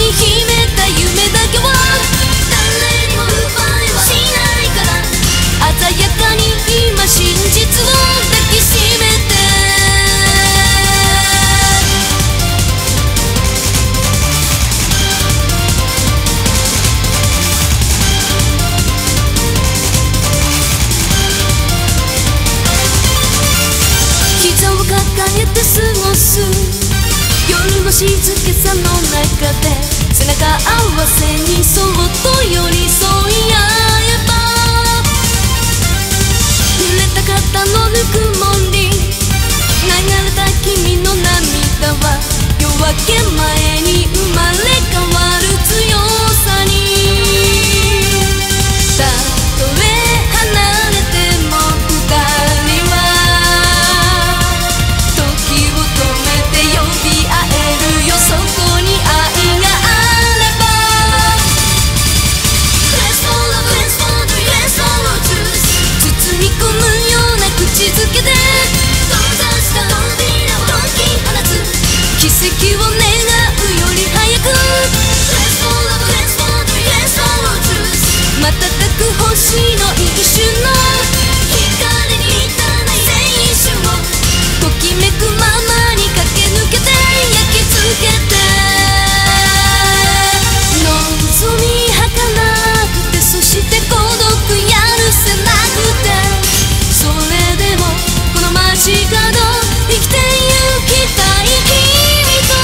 に秘めた夢だけは誰にも奪いはしないから、鮮やかに今真実を抱きしめて。膝を抱えて過ごす夜の静けさの中で、背中合わせにそっと寄り添い合えば、濡れた肩のぬくもり、流れた君の涙は夜明け前に生まれ変わる強さに。たとえ離れても二人は時を止めて呼び合えるよ、そこに愛があれば。 Let's all love, let's all do, let's all truth 包み込むような口づけで閉ざした扉を解き放つ、奇跡を願うより早く Let's all love, let's all do, let's all truth 瞬く星の一瞬の光に満たない青春をときめくままに駆け抜けて焼き付けて。望み儚くて、そして孤独やるせなくて、それでもこの街角生きてゆきたい君と。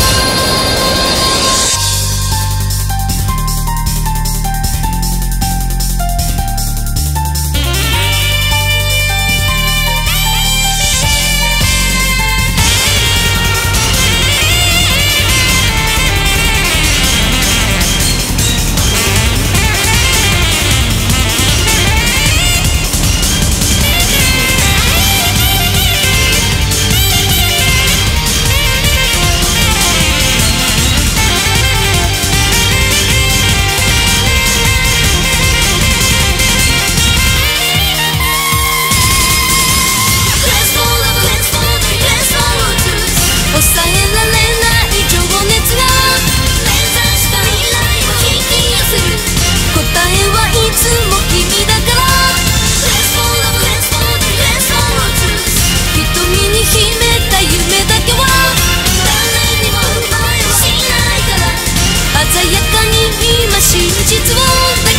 抑えられない情熱が目指した未来を引き寄せる、答えはいつも君だから Let's all love, let's all do, let's all truth 瞳に秘めた夢だけは誰にも奪いはしないから、鮮やかに今真実を抱き